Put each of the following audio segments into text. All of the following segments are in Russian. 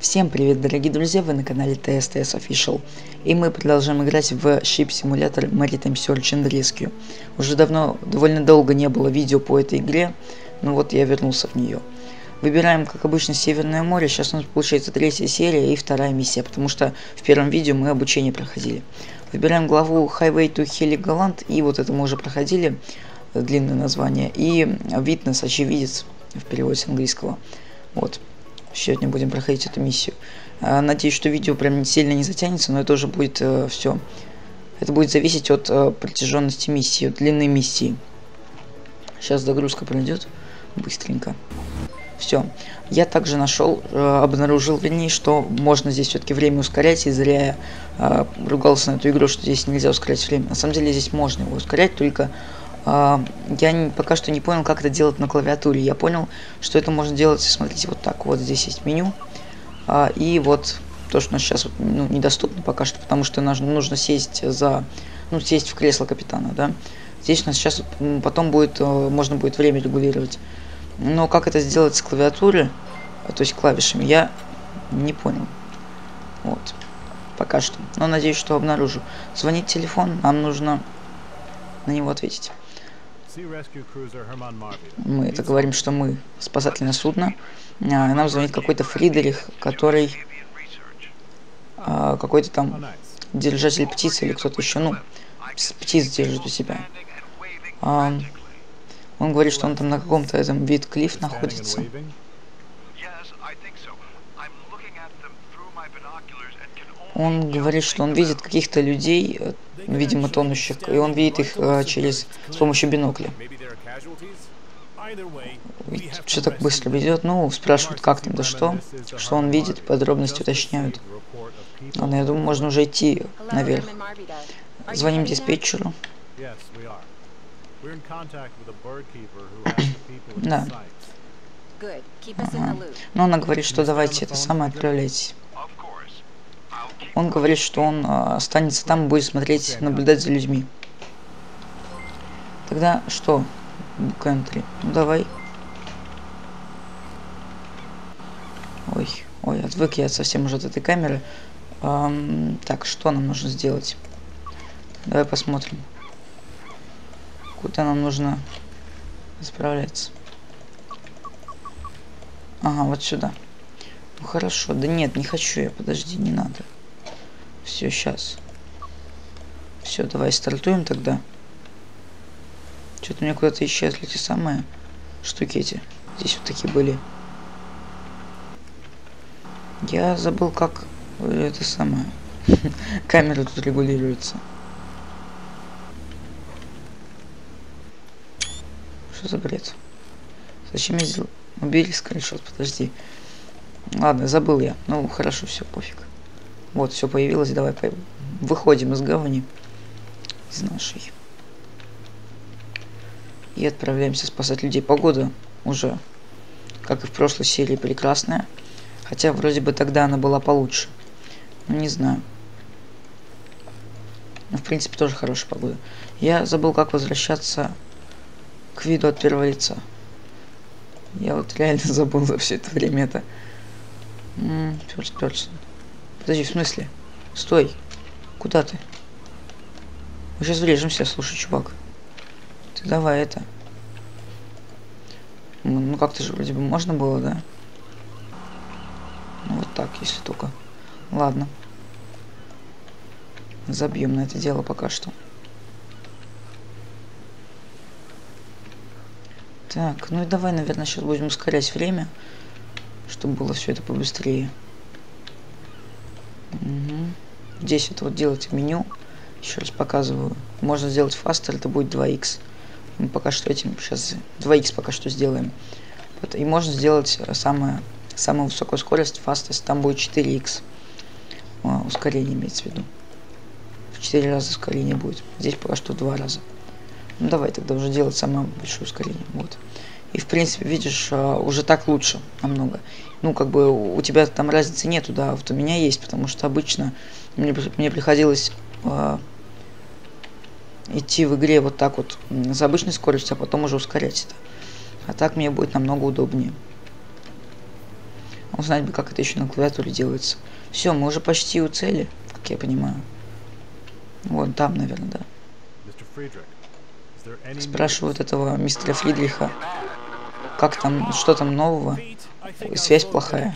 Всем привет, дорогие друзья, вы на канале TSTS Official, и мы продолжаем играть в Ship Simulator Maritime Search and Rescue. Уже довольно долго не было видео по этой игре, но вот я вернулся в нее. Выбираем, как обычно, Северное море, сейчас у нас получается третья серия и вторая миссия, потому что в первом видео мы обучение проходили. Выбираем главу Highway to Heligoland, и вот это мы уже проходили, длинное название, и Witness, очевидец, в переводе с английского. Вот. Сегодня будем проходить эту миссию. Надеюсь, что видео прям сильно не затянется, но это уже будет все. Это будет зависеть от протяженности миссии, от длины миссии. Сейчас загрузка пройдет быстренько. Все. Я также обнаружил, вернее, что можно здесь все-таки время ускорять, и зря я ругался на эту игру, что здесь нельзя ускорять время. На самом деле здесь можно его ускорять, только я пока что не понял, как это делать на клавиатуре. Я понял, что это можно делать, смотрите, вот так. Вот здесь есть меню. И вот то, что у нас сейчас недоступно пока что, потому что нужно сесть сесть в кресло капитана, да. Здесь у нас сейчас потом будет, можно будет время регулировать. Но как это сделать с клавиатуры, то есть клавишами, я не понял. Вот. Пока что. Но надеюсь, что обнаружу. Звонит телефон, нам нужно на него ответить. Мы это говорим, что мы спасательное судно. Нам звонит какой-то Фридрих, который какой-то там держатель птицы или кто-то еще, птиц держит у себя. Он говорит, что он там на каком-то этом Витклифф находится. Он говорит, что он видит каких-то людей, видимо, тонущих, и он видит их с помощью бинокля. Что так быстро ведет? Спрашивают, как там, да что он видит, подробности уточняют. Ладно, я думаю, можно уже идти наверх. Звоним диспетчеру. Да. Но она говорит, что давайте это самое отправляйтесь. Он говорит, что он останется там и будет смотреть, наблюдать за людьми. Тогда что? Country. Давай. Ой, отвык я совсем уже от этой камеры. Так, что нам нужно сделать? Давай посмотрим. Куда нам нужно справляться? Ага, вот сюда. Хорошо. Да нет, не хочу я. Подожди, не надо. Все, сейчас. Все, давай стартуем тогда. Что-то у меня куда-то исчезли те самые штуки эти. Здесь вот такие были. Я забыл, как это самое. Камера тут регулируется. Что за бред? Зачем я сделал? Убери скриншот, подожди. Ладно, забыл я. Хорошо, все, пофиг. Вот, все появилось. Давай выходим из гавани. Из нашей. И отправляемся спасать людей. Погода уже, как и в прошлой серии, прекрасная. Хотя вроде бы тогда она была получше. Не знаю. Но в принципе тоже хорошая погода. Я забыл, как возвращаться к виду от первого лица. Я вот реально забыл за все это время это. First person. Подожди, в смысле? Стой. Куда ты? Мы сейчас врежемся, слушай, чувак. Ты давай это. Как-то же вроде бы можно было, да? Вот так, если только. Ладно. Забьем на это дело пока что. Так, и давай, наверное, сейчас будем ускорять время, чтобы было все это побыстрее. Здесь это вот делать меню. Еще раз показываю. Можно сделать faster, это будет 2х. Мы пока что сейчас 2х пока что сделаем. И можно сделать самую высокую скорость, fastest, там будет 4х. Ускорение имеется в виду. В 4 раза ускорение будет. Здесь пока что 2 раза. Давай тогда уже делать самое большое ускорение. Вот. И в принципе, видишь, уже так лучше намного. У тебя там разницы нету, да, вот у меня есть, потому что обычно мне приходилось идти в игре вот так вот с обычной скоростью, а потом уже ускорять это. А так мне будет намного удобнее. Узнать бы, как это еще на клавиатуре делается. Все, мы уже почти у цели, как я понимаю. Вон там, наверное, да. Спрашивают этого мистера Фридриха, как там, что там нового. Связь плохая.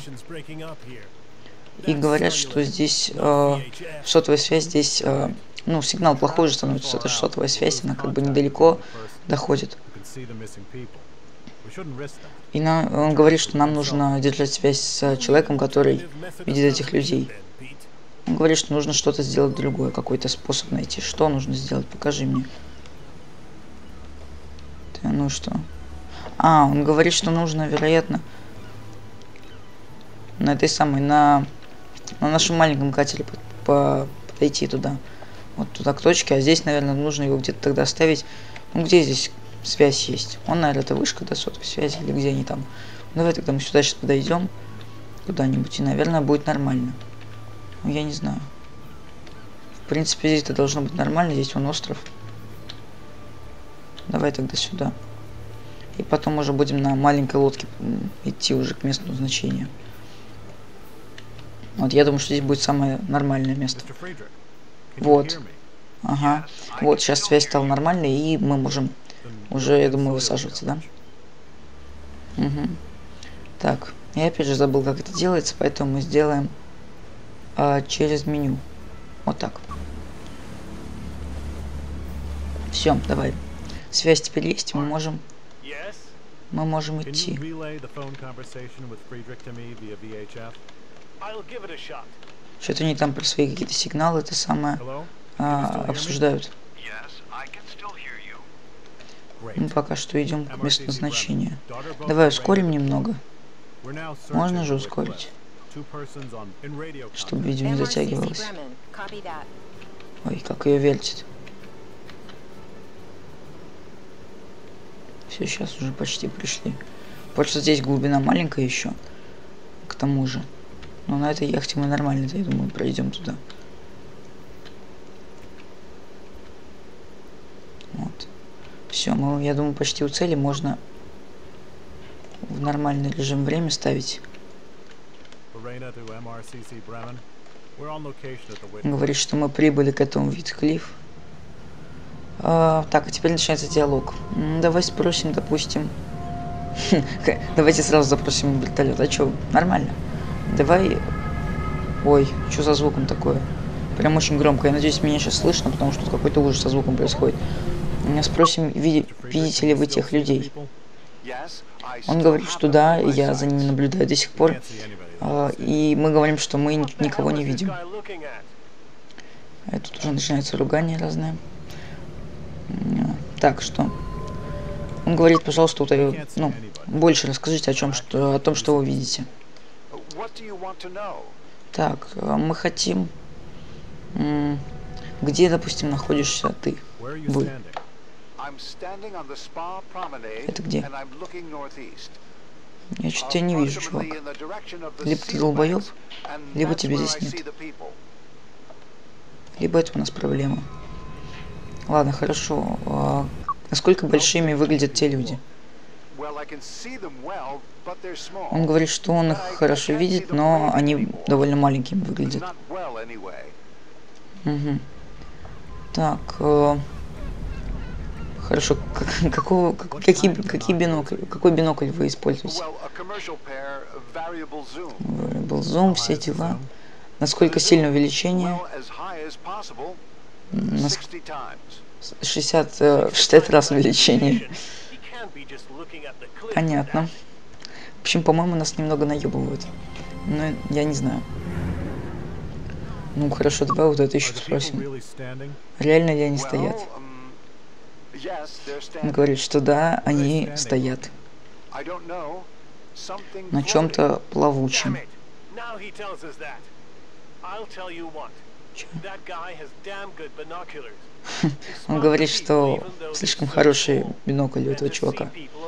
И говорят, что здесь сотовая связь здесь, ну, сигнал плохой уже становится. Это сотовая связь, она как бы недалеко доходит. И он говорит, что нам нужно держать связь с человеком, который видит этих людей. Он говорит, что нужно что-то сделать другое, какой-то способ найти. Что нужно сделать? Покажи мне. Ну что? А, он говорит, что нужно, вероятно, на этой самой, на нашем маленьком катере подойти туда. Вот туда к точке, а здесь, наверное, нужно его где-то тогда оставить. Ну, где здесь связь есть? Он, наверное, это вышка до сотовой связи, или где они там. Давай тогда мы сюда сейчас подойдем куда-нибудь, и, наверное, будет нормально. Ну, я не знаю. В принципе, здесь это должно быть нормально, здесь вон остров. Давай тогда сюда. И потом уже будем на маленькой лодке идти уже к месту назначения. Вот, я думаю, что здесь будет самое нормальное место. Вот. Ага. Вот, сейчас связь стала нормальной, и мы можем уже, я думаю, высаживаться, да? Угу. Так, я опять же забыл, как это делается, поэтому мы сделаем через меню. Вот так. Все, давай. Связь теперь есть, мы можем идти. Что-то они там про свои какие-то сигналы, это самое, обсуждают. Мы пока что идем к месту назначения. Давай ускорим немного. Можно же ускорить, чтобы видео не затягивалось. Ой, как ее вертит. Все, сейчас уже почти пришли. Просто здесь глубина маленькая еще. К тому же. Но на этой яхте мы нормально, я думаю, пройдем туда. Вот. Все, мы, я думаю, почти у цели. Можно в нормальный режим время ставить. Говорит, что мы прибыли к этому Витклифф. Так, а теперь начинается диалог. Давай спросим, допустим... Давайте сразу запросим вертолет. А что, нормально? Давай... Ой, что за звуком такое? Прям очень громко. Я надеюсь, меня сейчас слышно, потому что какой-то ужас со звуком происходит. Спросим, видите ли вы тех людей? Он говорит, что да, я за ними наблюдаю до сих пор. И мы говорим, что мы никого не видим. И тут уже начинается ругание разное. Так, что? Он говорит, пожалуйста, ну, больше расскажите о том, что вы видите. Так, мы хотим... Где, допустим, находишься ты? Вы. Это где? Я что-то тебя не вижу, чувак. Либо ты долбоёб, либо тебя здесь нет. Либо это у нас проблема. Ладно, хорошо. Насколько большими выглядят те люди? Он говорит, что он их хорошо видит, но они довольно маленькими выглядят. Угу. Так. Хорошо. Какой бинокль вы используете? Variable zoom, все дела. Насколько сильное увеличение? 60 раз увеличение. Понятно. В общем, по-моему, нас немного наебывают. Но я не знаю. Ну, хорошо, давай вот это еще спросим. Реально ли они стоят? Он говорит, что да, они стоят. На чем-то плавучем. Чё? Он говорит, что слишком хороший бинокль у этого чувака.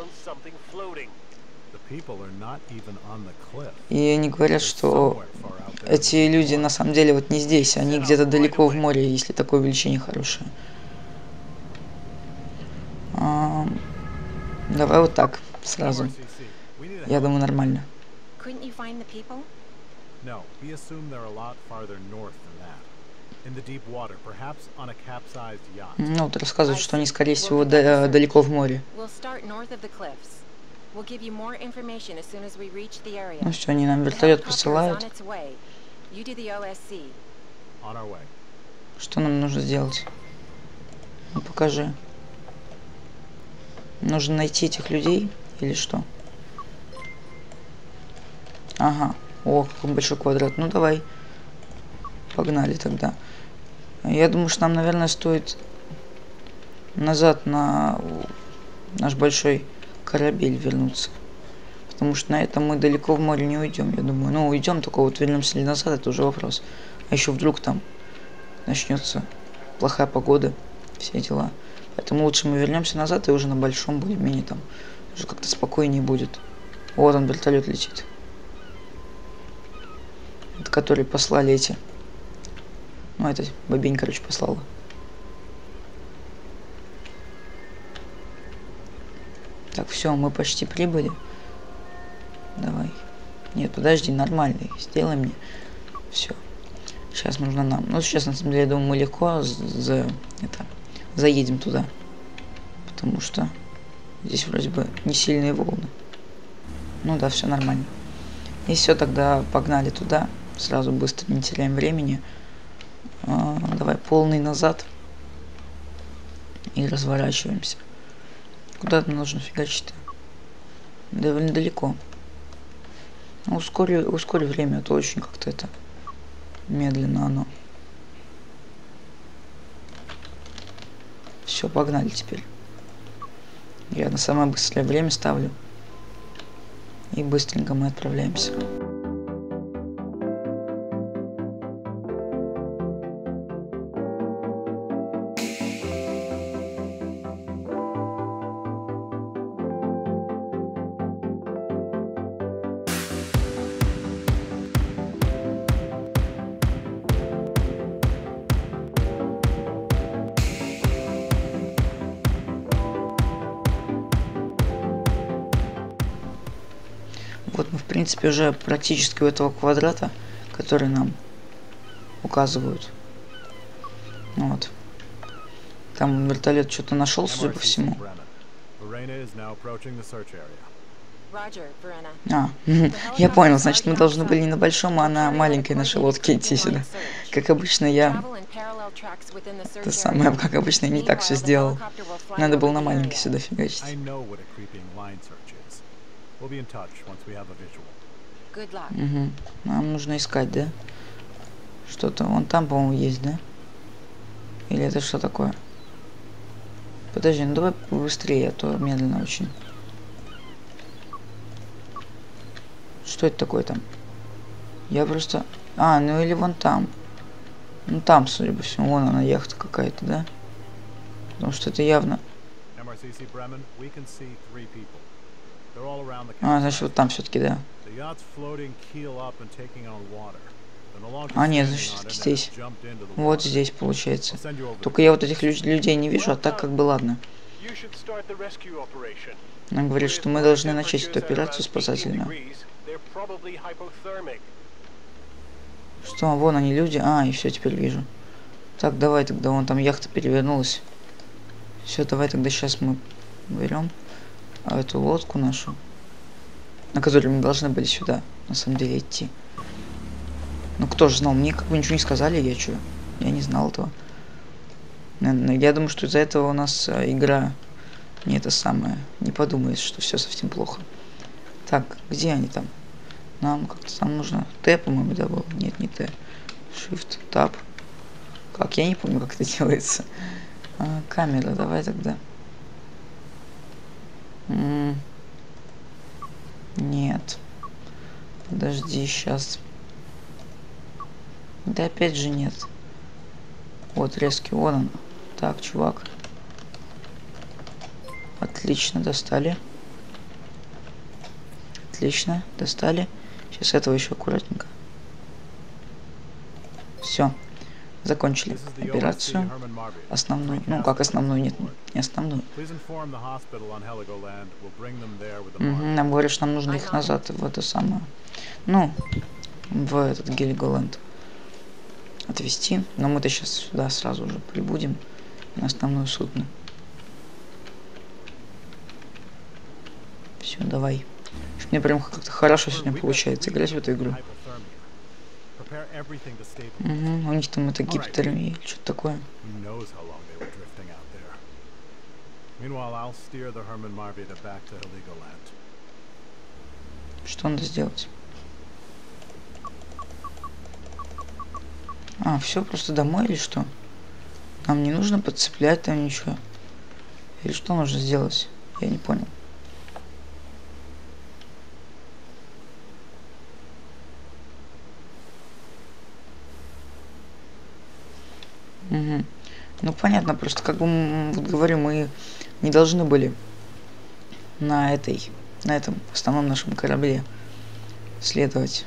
И они говорят, что эти люди на самом деле вот не здесь, они где-то далеко в море, если такое увеличение хорошее. Давай вот так, сразу. Я думаю, нормально. Couldn't you find the people? No, we assume they're a lot farther north than that. In the deep water, perhaps on a capsized yacht. Ну, вот рассказывают, I что они, see. скорее We'll всего, pick up the search. далеко в море. We'll start north of the cliffs. We'll give you more information as soon as we reach the area. Ну все, они нам The вертолет helicopter is on присылают. its way. You do the OSC. On our way. Что нам нужно сделать? Ну, покажи. Нужно найти этих людей или что? Ага. О, какой большой квадрат. Ну, давай. Погнали тогда. Я думаю, что нам, наверное, стоит назад на наш большой корабель вернуться. Потому что на этом мы далеко в море не уйдем, я думаю. Ну, уйдем, только вот вернемся ли назад, это уже вопрос. А еще вдруг там начнется плохая погода, все дела. Поэтому лучше мы вернемся назад и уже на большом более-менее там уже как-то спокойнее будет. Вот он, вертолет летит. Это который послали эти. Ну, это бабень, короче, послала. Так, все, мы почти прибыли. Давай. Нет, подожди, нормальный. Сделай мне. Все. Сейчас нужно нам. Ну, сейчас, на самом деле, я думаю, мы легко заедем туда. Потому что здесь вроде бы не сильные волны. Ну да, все нормально. И все, тогда погнали туда. Сразу быстро, не теряем времени. Давай полный назад. И разворачиваемся. Куда нам нужно фигачить-то? Довольно далеко. Ну, ускори время, а то очень как-то это медленно оно. Все, погнали теперь. Я на самое быстрое время ставлю. И быстренько мы отправляемся. Вот мы, в принципе, уже практически у этого квадрата, который нам указывают. Вот. Там вертолет что-то нашел, судя по всему. А, я понял, значит, мы должны были не на большом, а на маленькой нашей лодке идти сюда. Как обычно, я... Это самое, как обычно, я не так все сделал. Надо было на маленькой сюда фигачить. Угу. Нам нужно искать, да? Что-то вон там, по-моему, есть, да? Или это что такое? Подожди, ну давай быстрее, а то медленно очень. Что это такое там? Я просто... А, ну или вон там. Ну там, судя по всему, вон она, яхта какая-то, да? Потому что это явно... А, значит, вот там все-таки, да. А, нет, значит, все-таки здесь. Вот здесь, получается. Только я вот этих людей не вижу, а так как бы ладно. Она говорит, что мы должны начать эту операцию спасательную. Что, вон они, люди. А, и все, теперь вижу. Так, давай тогда, вон там яхта перевернулась. Все, давай тогда сейчас мы берем эту лодку нашу, на которой мы должны были сюда, на самом деле, идти. Ну, кто же знал? Мне как бы ничего не сказали, я что? Я не знал этого. Я думаю, что из-за этого у нас игра не это самое, не подумает, что все совсем плохо. Так, где они там? Нам как-то там нужно Т, по-моему, да, было? Нет, не Т. Shift, Tab. Как? Я не помню, как это делается. Камера, давай тогда. Нет. Подожди, сейчас. Да опять же нет. Вот резкий, вон он. Так, чувак. Отлично, достали. Отлично, достали. Сейчас этого еще аккуратненько. Все. Закончили операцию. Основную. Ну, как основную? Нет, не основную. Угу, нам говорят, что нам нужно их назад в это самое. Ну, в этот Гелиголанд отвезти. Но мы-то сейчас сюда сразу же прибудем на основное судно. Все, давай. Мне прям как-то хорошо сегодня получается играть в эту игру. Угу, у них там это гипотермия, что-то такое. Что надо сделать? А, все, просто домой или что? Нам не нужно подцеплять там ничего. Или что нужно сделать? Я не понял. Угу. Ну понятно, просто как бы вот говорю, мы не должны были на этом основном нашем корабле следовать.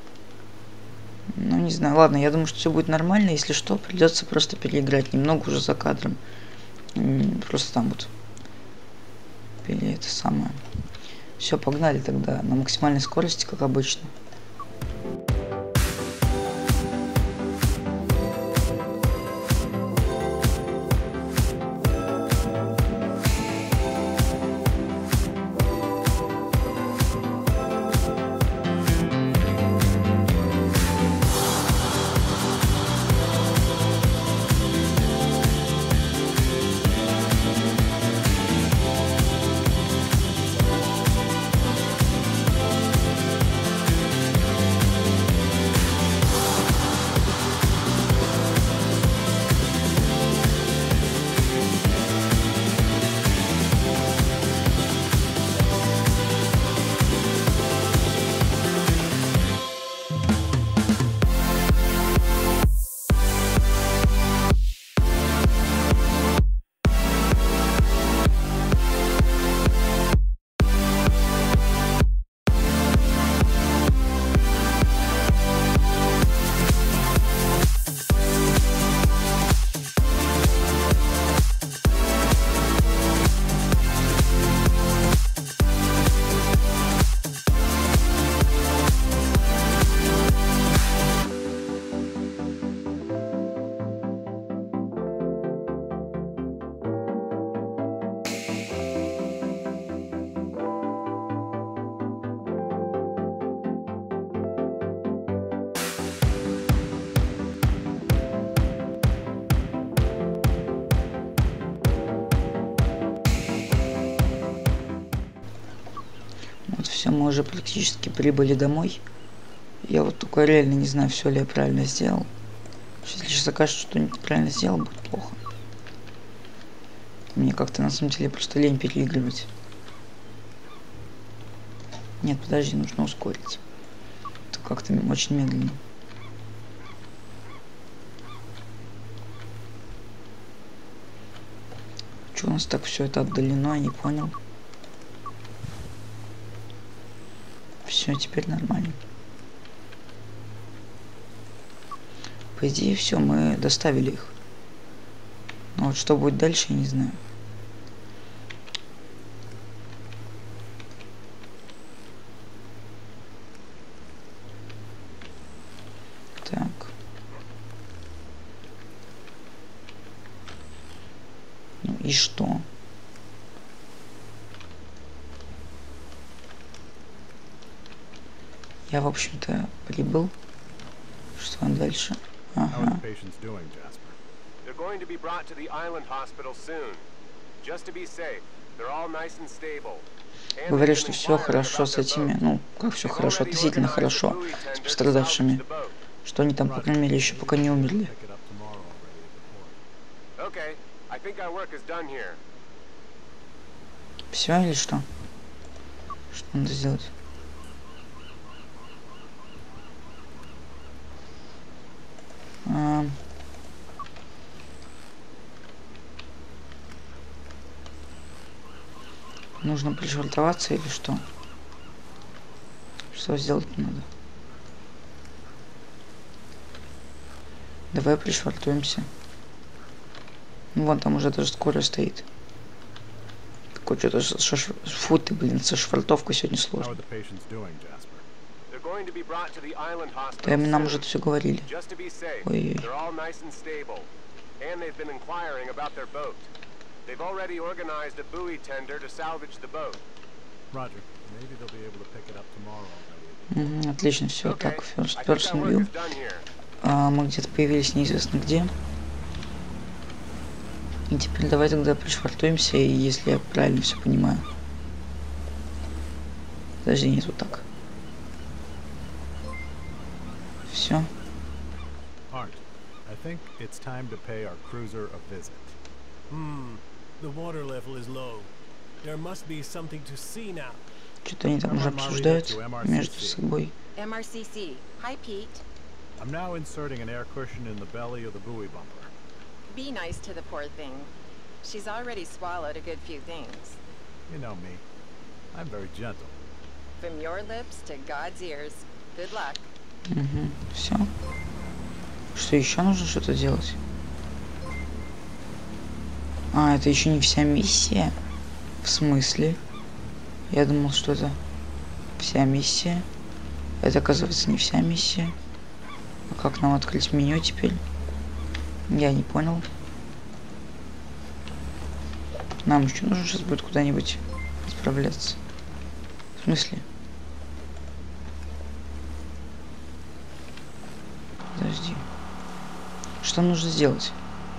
Ну не знаю, ладно, я думаю, что все будет нормально, если что, придется просто переиграть немного уже за кадром. Просто там вот это самое. Все, погнали тогда на максимальной скорости, как обычно. Вот все, мы уже практически прибыли домой. Я вот только реально не знаю, все ли я правильно сделал. Если сейчас окажется, что неправильно сделал, будет плохо. Мне как-то на самом деле просто лень переигрывать. Нет, подожди, нужно ускорить. Это как-то очень медленно. Что у нас так все это отдалено, я не понял. Все, теперь нормально. По идее, все, мы доставили их. Но вот что будет дальше, я не знаю. Так. Ну и что? Я, в общем-то, прибыл. Что там дальше? Ага. Говорят, что все хорошо с этими, ну, как все хорошо, относительно хорошо с пострадавшими. Что они там, по крайней мере, еще пока не умерли. Все или что? Что надо сделать? Нужно пришвартоваться или что? Что сделать надо? Давай пришвартуемся. Ну, вон там уже даже скоро стоит. Такой что-то фу ты, блин, со швартовкой сегодня сложно. They're going to be brought to the island Да, hospital нам soon. уже это все говорили. Just to be safe, Ой-ой. they're all nice and stable. And they've been inquiring about their boat. They've already organized a buoy tender to salvage the boat. Roger. Maybe they'll be able to pick it up tomorrow already. Угу, отлично, все. Okay, Так, first I think person our work view. is done here. Мы где-то появились неизвестно где. И теперь давай тогда пришвартуемся, и если я правильно все понимаю. Подожди, нет, вот так. Все. Arndt, I think it's time to pay our cruiser a visit. The water level is low. There must be something to see now. Что-то они там уже обсуждают между собой. MRCC. Hi, Pete. I'm now inserting an air cushion in the belly of the buoy bumper. Be nice to the poor thing. She's already swallowed a good few things. You know me. I'm very gentle. From your lips to God's ears. Good luck. Угу, все. Что еще нужно что-то делать? А, это еще не вся миссия. В смысле? Я думал, что это вся миссия. Это, оказывается, не вся миссия. А как нам открыть меню теперь? Я не понял. Нам еще нужно сейчас будет куда-нибудь отправляться. В смысле? Подожди. Что нужно сделать?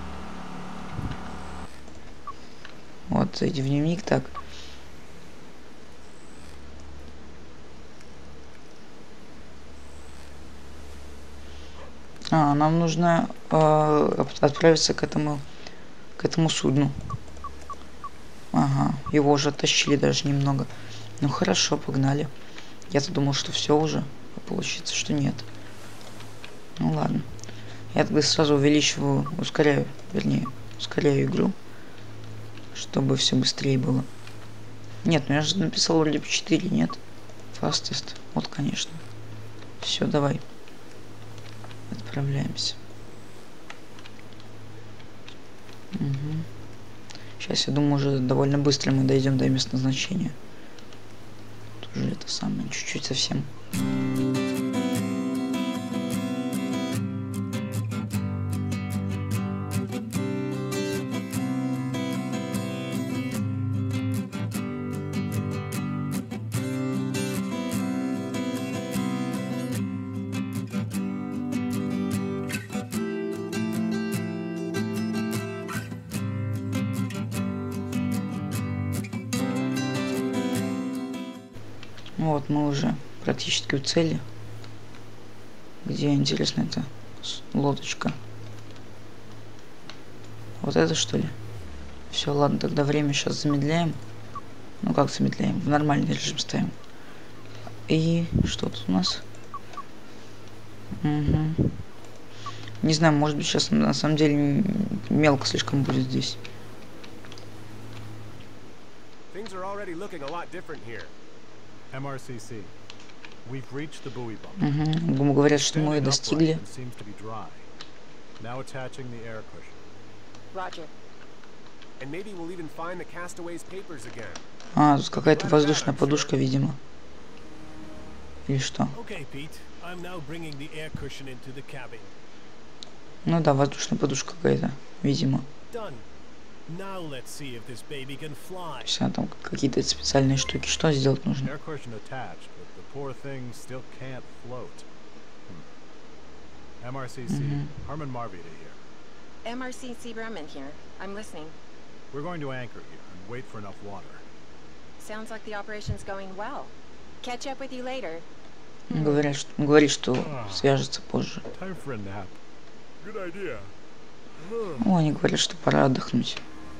Вот, зайди в дневник, так. Нам нужно отправиться к этому судну. Ага, его уже оттащили даже немного. Ну хорошо, погнали. Я-то думал, что все уже, а получится, что нет. Ну ладно. Я тогда сразу увеличиваю, ускоряю игру, чтобы все быстрее было. Нет, ну я же написал вроде бы 4, нет? Fastest. Вот, конечно. Все, давай. Отправляемся. Угу. Сейчас, я думаю, уже довольно быстро мы дойдем до места назначения. Тут уже это самое, чуть-чуть совсем. Вот, мы уже практически у цели. Где, интересно, эта лодочка? Вот это, что ли? Все, ладно, тогда время сейчас замедляем. Ну, как замедляем? В нормальный режим ставим. И что тут у нас? Угу. Не знаю, может быть, сейчас на самом деле мелко слишком будет здесь. Things are already looking a lot different here. MRCC. We've reached the buoy bumper. Угу. Говорят, что мы достигли. Now attaching the air cushion. Roger. And maybe we'll even find the castaways' papers again. Тут какая-то воздушная подушка, видимо. Или что? Okay, Pete. I'm now bringing the air cushion into the cabin. Ну да, воздушная подушка какая-то, видимо. Done. Now let's see if this baby can fly. Сейчас там какие-то специальные штуки. Что сделать нужно? Air cushion attached, but the poor thing still can't float. MRCC, Herman Marvita here. MRCC Bremen here. I'm listening. We're going to anchor here and wait for enough water. Sounds like the operation's going well. Catch up with you later. Говорит, что свяжется позже. Time for a nap. Good idea. Они говорят, что пора отдохнуть.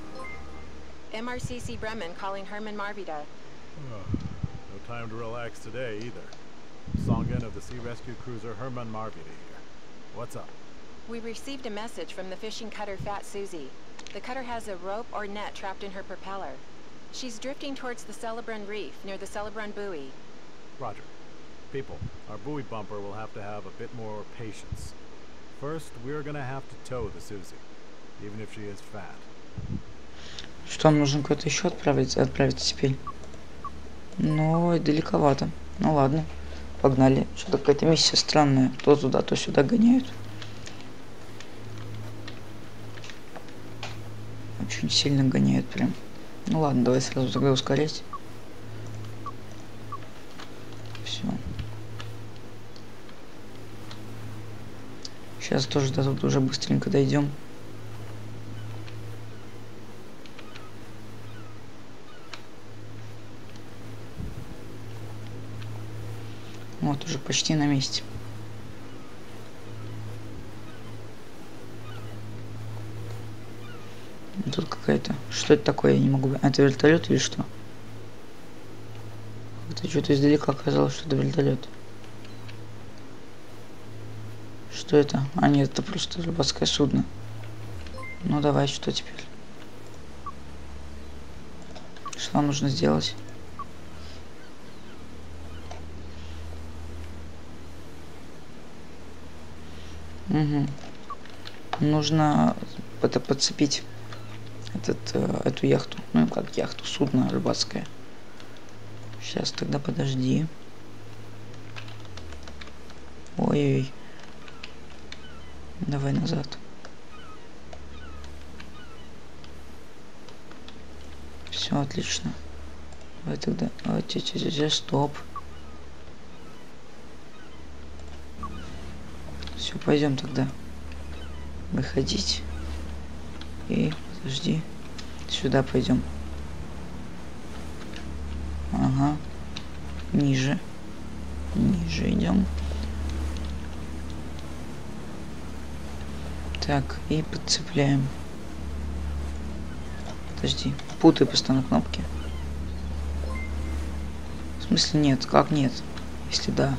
MRCC Bremen calling Herman Marvita. No time to relax today either. Songen of the Sea Rescue Cruiser Herman Marvita here. What's up? We received a message from the fishing cutter Fat Susie. The cutter has a rope or net trapped in her propeller. She's drifting towards the Celebron Reef near the Celebron buoy. Roger. People, our buoy bumper will have to have a bit more patience. First, we're gonna have to tow the Susie, even if she is fat. Что, нужно куда-то еще отправиться теперь? Ну, далековато. Ну ладно. Погнали. Что-то какая-то миссия странная. То туда, то сюда гоняют. Очень сильно гоняют прям. Ну ладно, давай сразу тогда ускорять. Все. Сейчас тоже до тут уже быстренько дойдем. Вот, уже почти на месте. Тут какая-то... Что это такое? Я не могу... Это вертолет или что? Это что-то издалека оказалось, что это вертолет. Что это? А нет, это просто рыбацкое судно. Ну давай, что теперь? Что нужно сделать? Угу. Нужно это подцепить эту яхту. Ну как яхту, судно рыбацкое. Сейчас тогда подожди. Ой-ой. Давай назад. Все отлично. Давай тогда. Стоп. Все, пойдем тогда. Выходить. И подожди. Сюда пойдем. Ага. Ниже. Ниже идем. Так, и подцепляем. Подожди. Путай постоянно кнопки. В смысле нет? Как нет? Если да.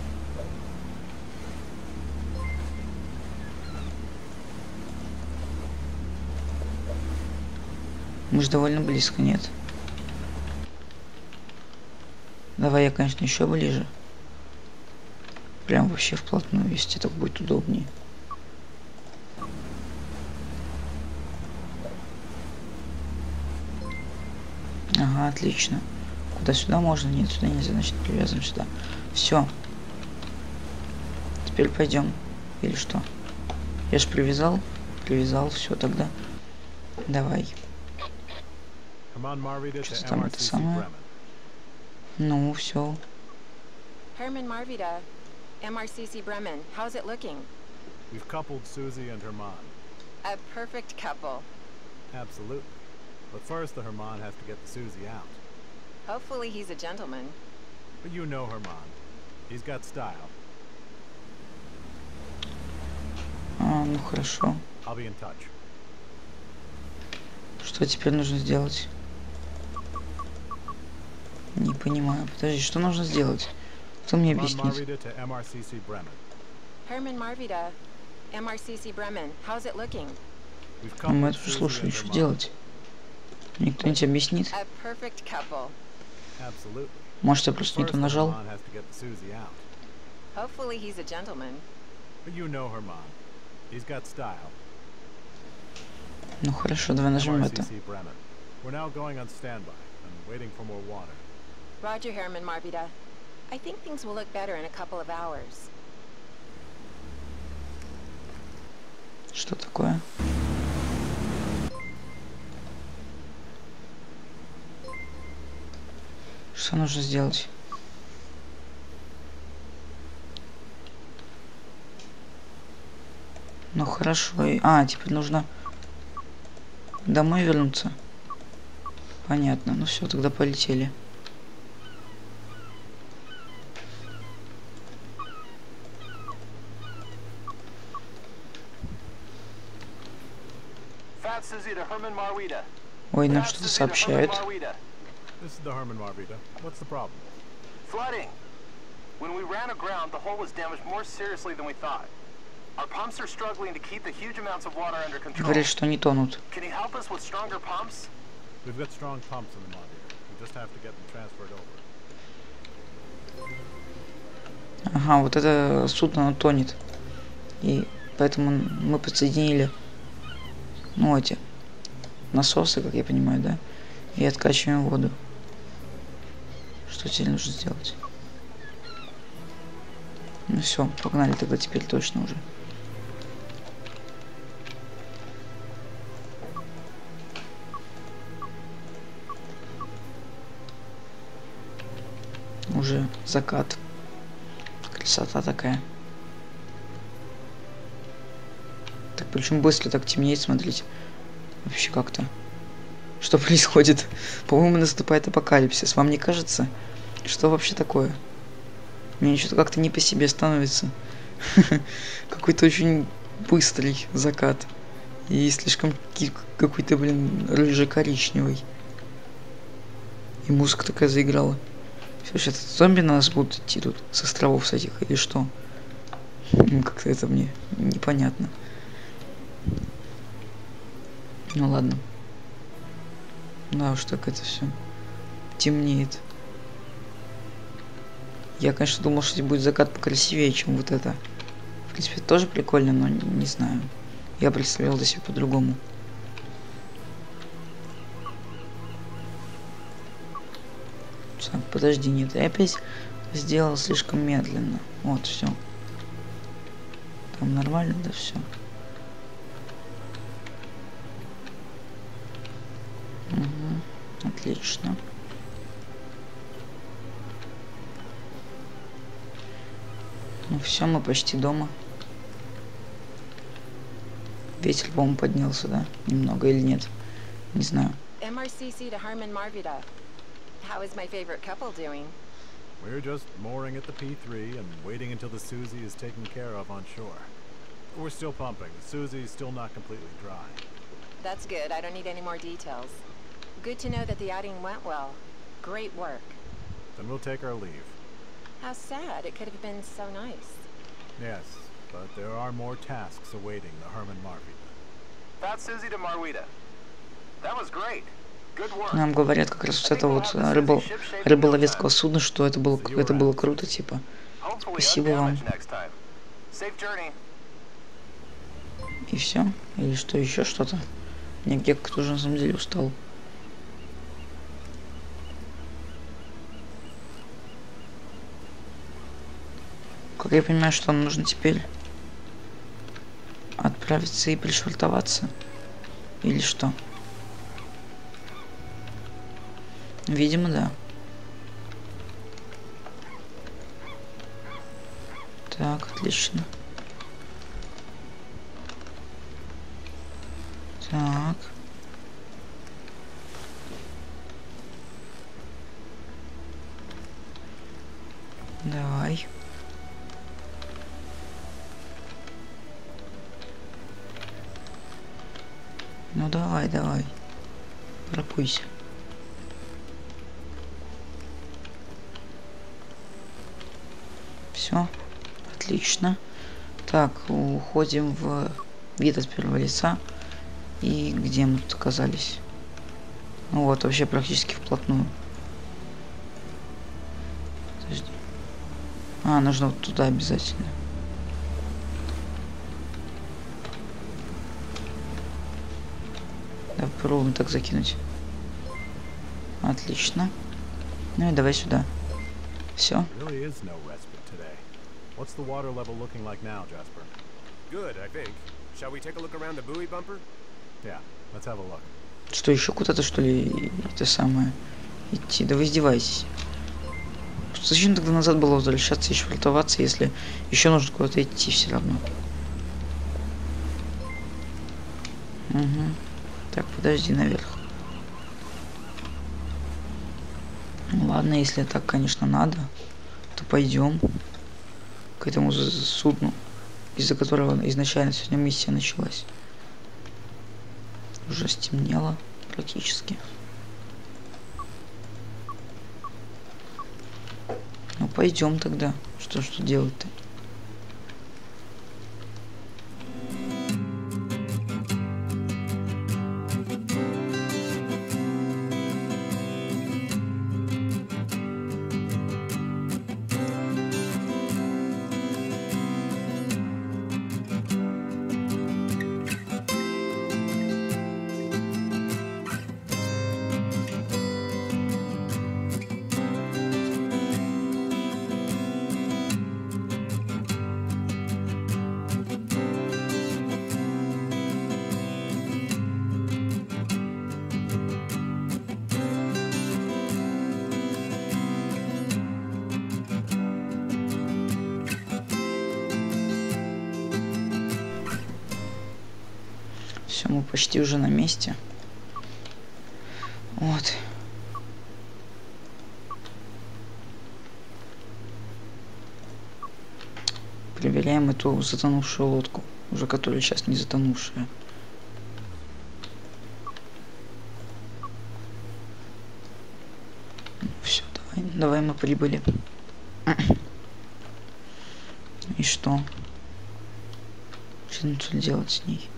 Мы же довольно близко, нет? Давай я, конечно, еще ближе. Прям вообще вплотную, если так будет удобнее. Ага, отлично. Куда сюда можно? Нет, сюда нельзя, значит, привязываем сюда. Все. Теперь пойдем. Или что? Я ж привязал. Привязал, все тогда. Давай. Что там это самое? Ну, все. Herman Marvita, MRCC Bremen. How's it looking? We've coupled Susie and Herman. A perfect couple. Absolutely. But first the Herman has to get the Susie out. Hopefully he's a gentleman. But you know Herman. He's got style. Ну хорошо. I'll be in touch. Что теперь нужно сделать? Не понимаю. Подожди, что нужно сделать? Кто мне объяснит? Herman Marvita, MRCC Bremen. How's it looking? Мы это уже слушали, что делать? Никто не тебе объяснит? A perfect couple. Может, я просто не то нажал? Hopefully he's a gentleman. Ну хорошо, давай нажмем это. Roger, Herman Marvita. I think things will look better in a couple of hours. Что такое? Что нужно сделать? Ну хорошо. Теперь нужно домой вернуться. Понятно. Ну все, тогда полетели. Ой, нам что-то сообщают. This is the Herman Marvita. What's the problem? Flooding. When we ran aground, the hull was damaged more seriously than we thought. Our pumps are struggling to keep the huge amounts of water under control. Говорят, что не тонут. Can you help us with stronger pumps? We've got strong pumps in the Marvita. We just have to get them transferred over. Ага, вот это судно, оно тонет. И поэтому мы подсоединили, ну, эти насосы, как я понимаю, да? И откачиваем воду. Что теперь нужно сделать? Ну все, погнали тогда теперь точно уже. Уже закат. Красота такая. Так, причем быстро так темнеет, смотрите. Вообще как-то. Что происходит? По-моему, наступает апокалипсис. Вам не кажется? Что вообще такое? Мне что-то как-то не по себе становится. Какой-то очень быстрый закат. И слишком какой-то, блин, рыже-коричневый. И музыка такая заиграла. Все, сейчас зомби на нас будут идти тут с островов с этих или что? Как-то это мне непонятно. Ну ладно. Да уж так это все темнеет. Я, конечно, думал, что будет закат покрасивее, чем вот это. В принципе, тоже прикольно, но не знаю. Я представлял до себя по-другому. Так, подожди, нет, я опять сделал слишком медленно. Вот, все. Там нормально, да, все. Угу, отлично. Ну все, мы почти дома. Ветер, по-моему, поднялся, да? Немного или нет? Не знаю. MRCC to Harmon Marvita. How is my favorite couple doing? We're just mooring at the P3 and waiting until the Susie is taken care of on shore. We're still pumping. The Susie's still not completely dry. That's good. I don't need any more details. Good to know that the outing went well. Great work. Then we'll take our leave. How sad. It could have been so nice. Yes, but there are more tasks awaiting the Herman Marvita. Fat Susie to Marwita. That was great. Good work. Нам говорят как раз вот это вот рыболовецкого судна, что это было круто, типа. Спасибо вам. И все? Или что, еще что-то? Мне Гек тоже на самом деле устал. Как я понимаю, что нам нужно теперь отправиться и пришвартоваться? Или что? Видимо, да. Так, отлично. Так. Давай. Ну давай, давай. Пропуйся. Все. Отлично. Так, уходим в вид от первого лица. И где мы тут оказались? Ну вот, вообще практически вплотную. Подожди. А, нужно вот туда обязательно. Да, попробуем так закинуть. Отлично. Ну и давай сюда. Все. What's the water level looking like now, Jasper? Good, I think. Shall we take a look around the buoy bumper? Yeah, let's have a look. Что, еще куда-то, что ли, это самое, идти? Да вы издеваетесь. Зачем тогда назад было возвращаться и швартоваться, если еще нужно куда-то идти все равно? Угу. Так, подожди, наверх. Ну, ладно, если так, конечно, надо, то пойдем к этому судну, из-за которого изначально сегодня миссия началась. Уже стемнело практически. Ну пойдем тогда. Что делать-то? Все, мы почти уже на месте. Вот. Проверяем эту затонувшую лодку, уже которая сейчас не затонувшая. Все, давай мы прибыли. И что? Что нам тут делать с ней?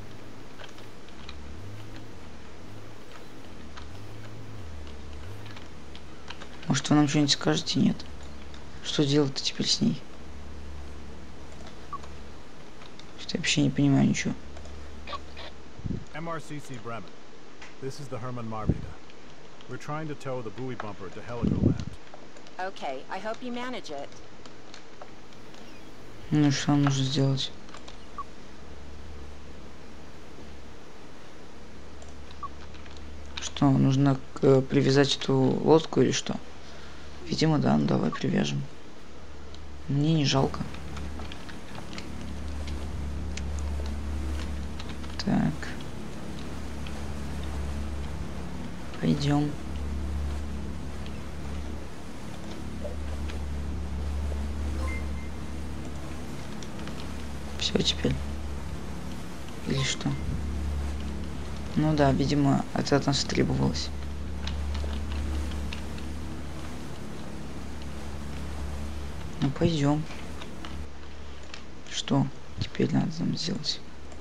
Может, вы нам что-нибудь скажете? Нет. Что делать-то теперь с ней? Что-то я вообще не понимаю ничего. MRCC Bremen. This is the Herman Marvita. We're trying to tow the buoy bumper to Heligoland. Okay, I hope you manage it. Ну что нам нужно сделать? Что, нужно привязать эту лодку или что? Видимо, да, ну давай привяжем. Мне не жалко. Так. Пойдем. Все теперь. Или что? Ну да, видимо, это от нас требовалось. Ну пойдем. Что теперь надо нам сделать?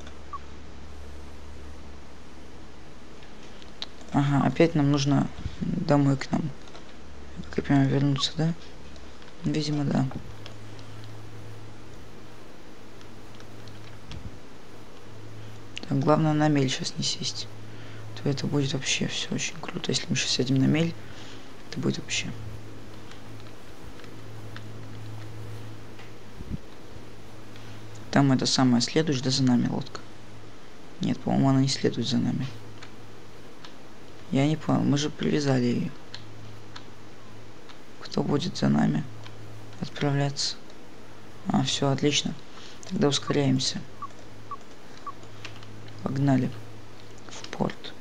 Ага, опять нам нужно домой к нам. Как я понимаю, вернуться, да? Видимо, да. Так, главное на мель сейчас не сесть. То это будет вообще все очень круто. Если мы сейчас сядем на мель, это будет вообще. Там это самое следует, да, за нами лодка. Нет, по-моему, она не следует за нами. Я не понял, мы же привязали ее. Кто будет за нами отправляться? А, все, отлично. Тогда ускоряемся. Погнали в порт.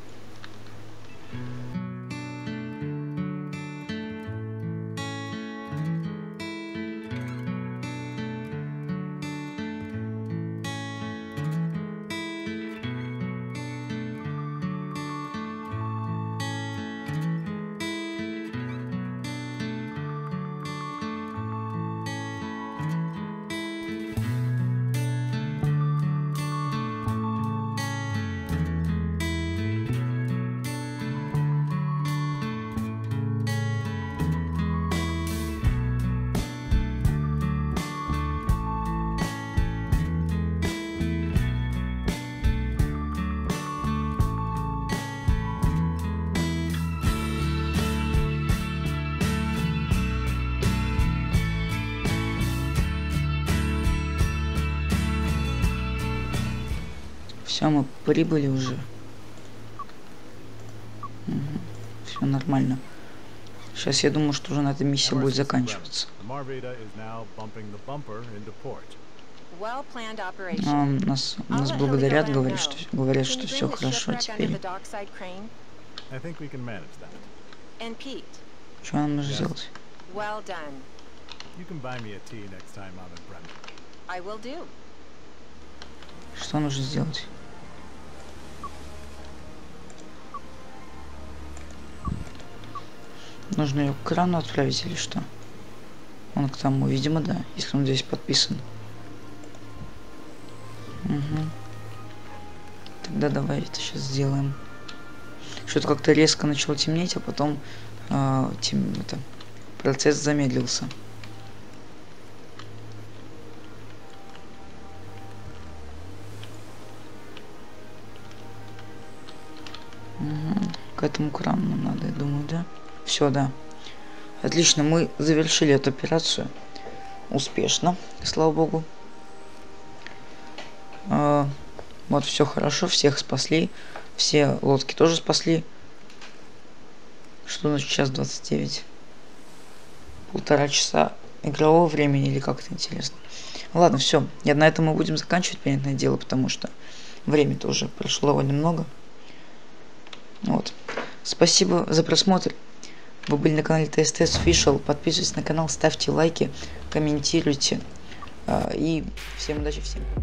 Все, мы прибыли уже. Угу. Все нормально. Сейчас я думаю, что уже на этой миссия будет заканчиваться. Нас благодарят, говорят, что все хорошо теперь. Что нам нужно сделать? Что нужно сделать? Нужно ее к крану отправить или что? Он к тому, видимо, да, если он здесь подписан. Угу. Тогда давай это сейчас сделаем. Что-то как-то резко начало темнеть, а потом процесс замедлился. Угу. К этому крану нам надо, я думаю, да? Все, да. Отлично, мы завершили эту операцию успешно, слава богу. Вот, все хорошо, всех спасли. Все лодки тоже спасли. Что значит час 29? 1,5 часа игрового времени или как-то интересно. Ладно, все. На этом мы будем заканчивать, понятное дело, потому что Время-то уже прошло довольно много. Вот. Спасибо за просмотр. Вы были на канале ТСТС Official. Подписывайтесь на канал, ставьте лайки, комментируйте. И всем удачи, всем.